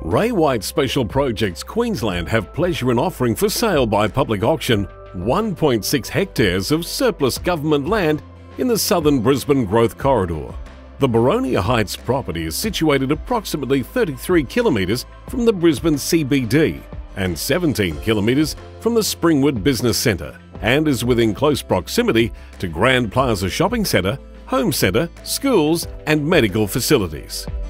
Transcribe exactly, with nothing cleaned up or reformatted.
Ray White Special Projects Queensland have pleasure in offering for sale by public auction one point six hectares of surplus government land in the southern Brisbane growth corridor. The Boronia Heights property is situated approximately thirty-three kilometres from the Brisbane C B D and seventeen kilometres from the Springwood Business Centre and is within close proximity to Grand Plaza Shopping Centre, Home Centre, schools and medical facilities.